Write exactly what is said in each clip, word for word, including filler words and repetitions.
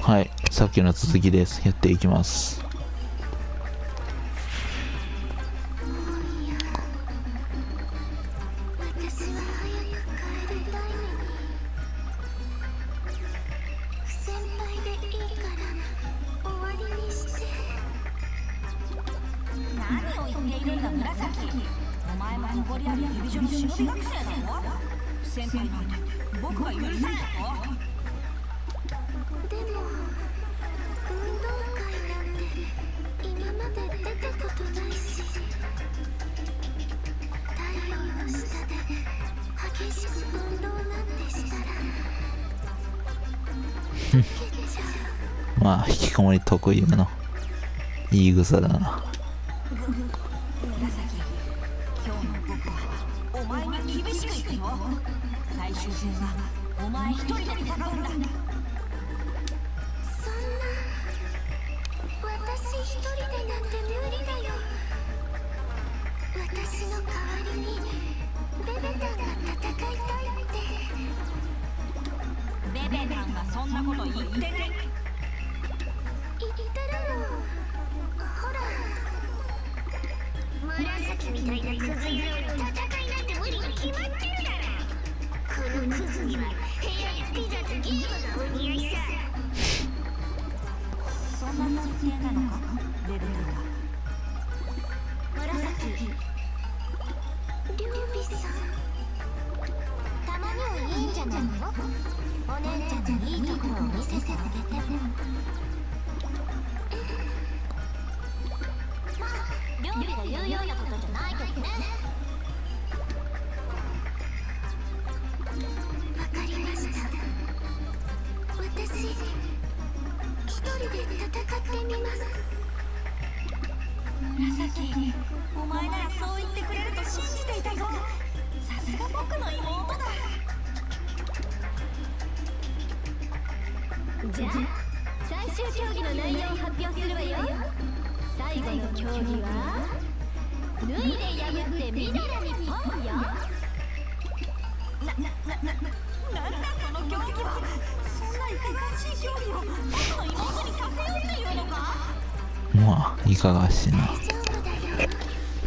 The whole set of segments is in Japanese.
はい、さっきの続きです。やっていきます。まあ引きこもり得意の言い草だな。 紫、今日の僕はお前に厳しくいくよ。最終戦はお前一人で戦うんだ。そんな、 私一人でなんて無理だよ。私の代わりにベベタンが戦いたいって。 ベベタンがそんなこと言ってない。 言ってるの。ほら、紫みたいなクズ野郎に戦いなんて無理に決まってるだろ。このクズには部屋やピザとゲームがお似合いさ。 そんな設定なのか、ベベタンが。 紫、リュウビさん、たまにはいいんじゃないの？お姉ちゃんのいいところを見せてあげて。まあ、料理が言うようなことじゃないけどね。わかりました。私、一人で戦ってみます。 紫、お前ならそう言ってくれると信じていたぞ。さすが僕の妹だ。 じゃあ最終競技の内容を発表するわよ。最後の競技は脱いで破ってみだらにポンよ。 な、な、な、な、なんだその競技は。そんないかがわしい競技を僕の妹にさせようっていうのか。 まあいかがわしいな。 大丈夫だよ、お姉ちゃん。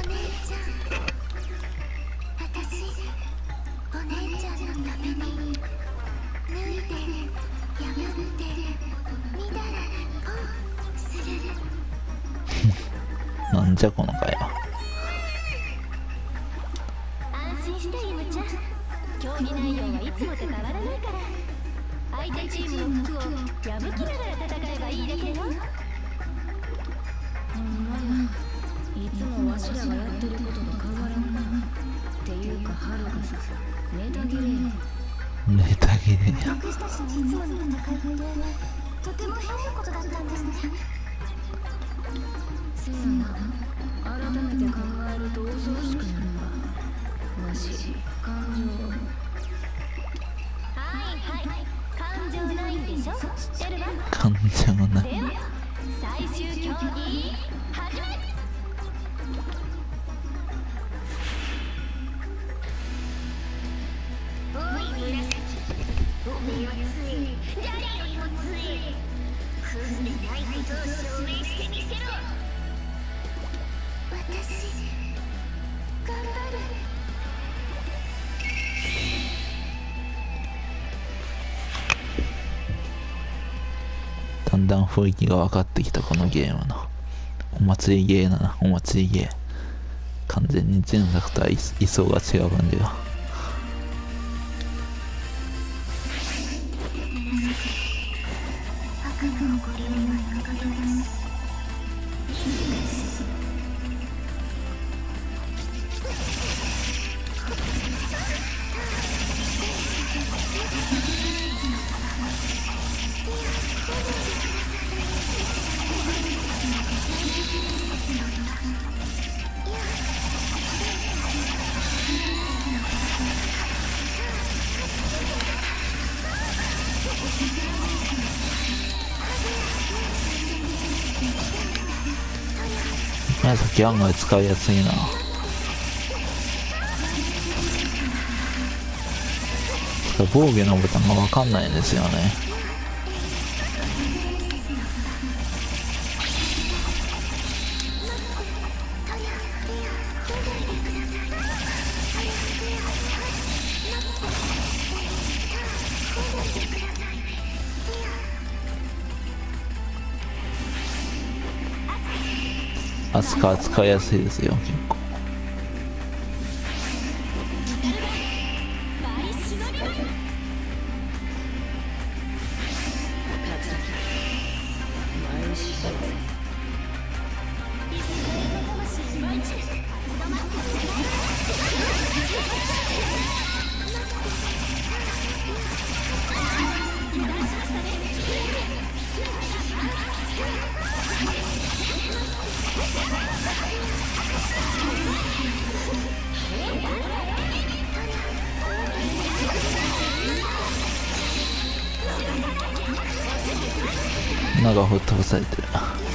私、お姉ちゃんのために脱いで破ってみだらにポンする。 なんじゃこの会話。 安心してイムちゃん、競技内容はいつもと変わらないから。相手チームの服を破きながら戦えばいいだけよ。 ほんまや、いつもわしらがやってることと変わらんな。っていうかハルがさ、ネタ切れや。 ネタ切れや。 私たちのいつもの戦いってとても変なことだったんですね。 せやな、改めて考えると恐ろしくなるわ。わし、感情。 はいはい、感情ないんでしょ、知ってるわ。 感情ない。 では最終競技始め。おい紫、おめえは強い。誰よりも強い。クズでないことを証明してみせろ。私、頑張る。 だんだん雰囲気が分かってきたこのゲームの。お祭りゲーだな、お祭りゲー。完全に前作とは位相が違う感じが。 悪夢をご利用のおかげです。 紫案外使いやすいな。防御のボタンが分かんないんですよね。 アスカは使いやすいですよ、結構。穴が吹っ飛ばされてる。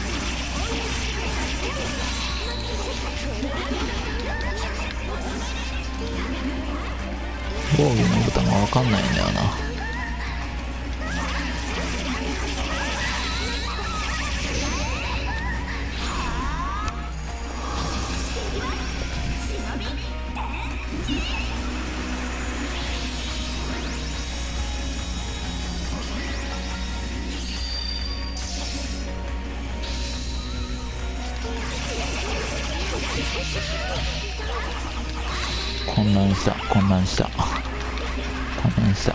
防御のボタンが分かんないんだよな。混乱した混乱した混乱した。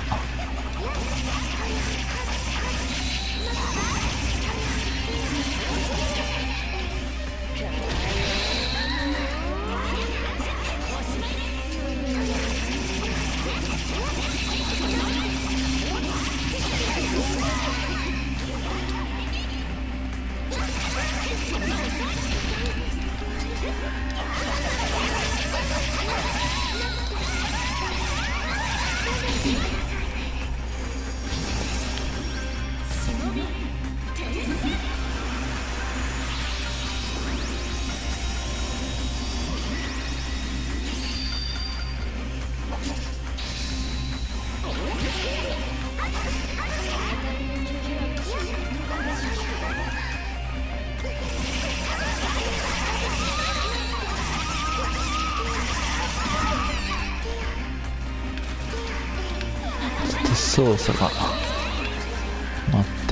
操作が待って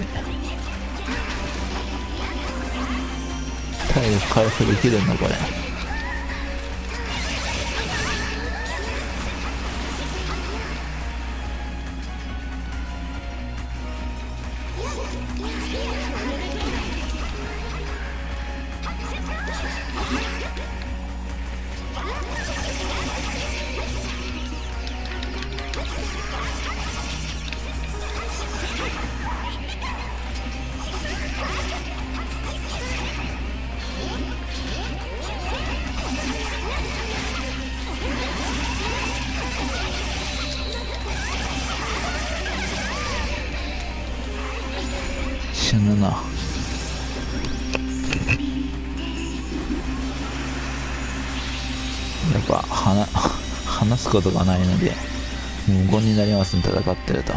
体力回復できるんだこれ。死ぬな。やっぱ話話すことがないので無言になりますね、戦ってると。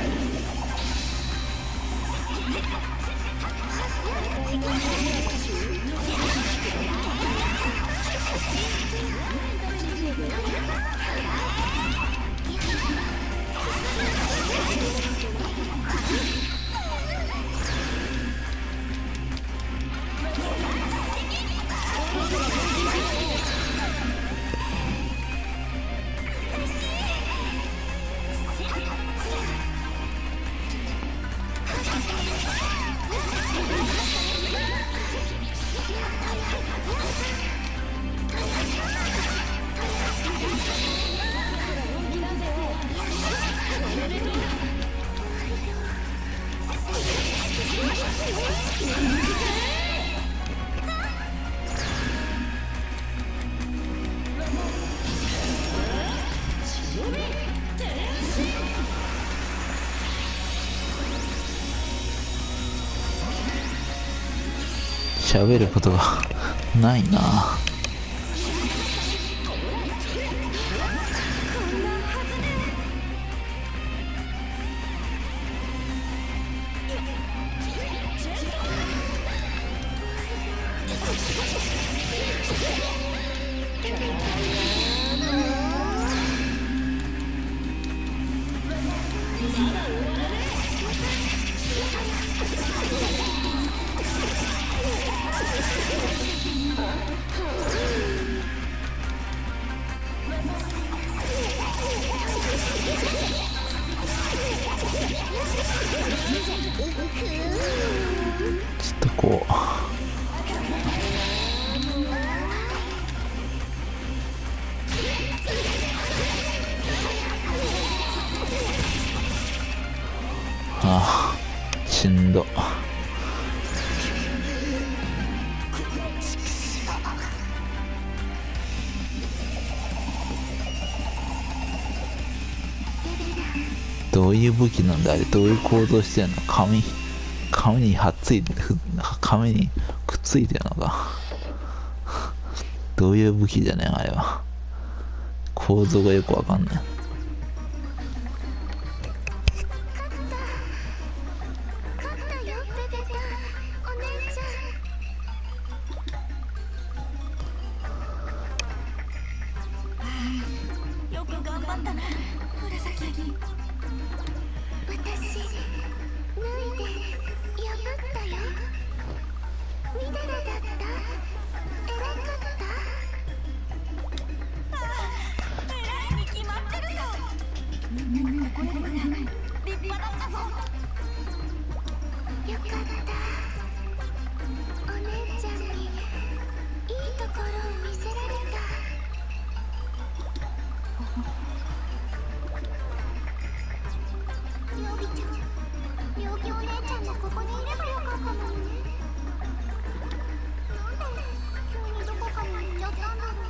喋ることがないな。 こう。ああ、しんど。どういう武器なんだあれ、どういう構造してんの。紙紙にはっついて、紙にくっついてるのか。どういう武器じゃねんあれは。構造がよくわかんない。 よく頑張ったな紫。 私脱いで破ったよ。みだらだった。偉かった。 ああ、偉いに決まってるさ。みんなに怒れるぐらい立派だったぞ。 よかった。お姉ちゃんにいいところを見せられた。曜日ちゃん、陽気お姉ちゃんもここにいればよかったのにね。なんで急にどこかに行っちゃったんだろう。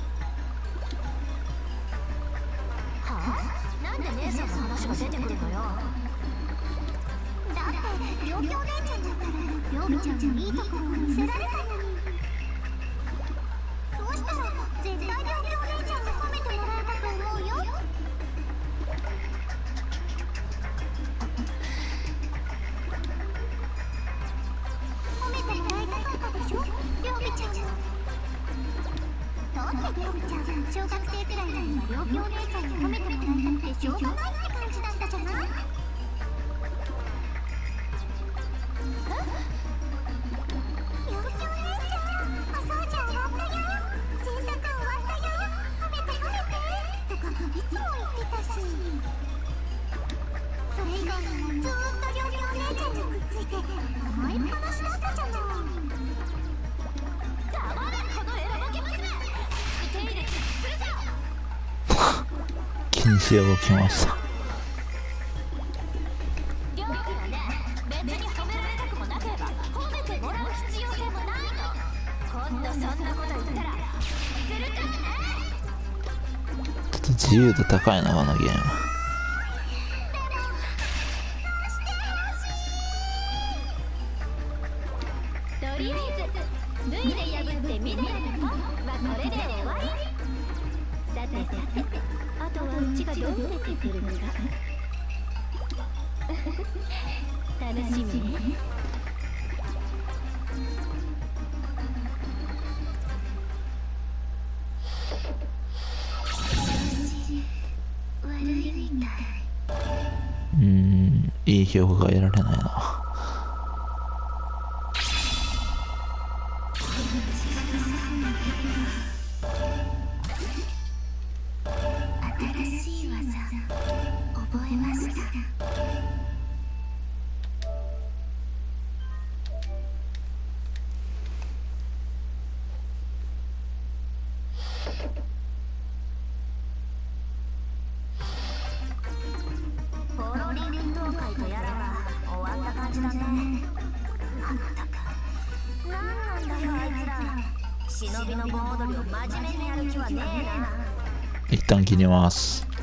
はあ、なんで姉さんの話が出てくるのよ。 だって陽気お姉ちゃんだったら曜日ちゃんもいいところを見せられたのに。そうしたら絶対陽気お姉ちゃんに褒めてもらえたと思うよ。褒めてもらいたかったでしょ、りょうびちゃんも。だってりょうびちゃん小学生くらいなのにりょうきお姉ちゃんに褒めてもらいたくてしょうがないって感じだったじゃない。りょうきお姉ちゃん、お掃除終わったよ、洗濯終わったよ、褒めて褒めてとかいつも言ってたし。それ以外にもずーっとりょうきお姉ちゃんにくっついて甘えっぱなしだったじゃない。 黙れこのエロボケ娘。手入れするぞ。 禁止が起きました。 料理はね、別に褒められたくもなければ褒めてもらう必要性もないの。今度そんなこと言ったらするからね。 ちょっと自由度高いなこのゲーム。 とりあえず脱いで破ってみだらのポンはこれで終わり。さてさて、あとはうちがどう出てくるのか楽しみね。 悪いみたい。 うーん、いい評価が得られないな。 新しい技覚えました。 ポロリ運動会とやらが終わった感じだね。まったくなんなんだよあいつら。忍びの盆踊りを真面目にやる気はねえな。 一旦切ります。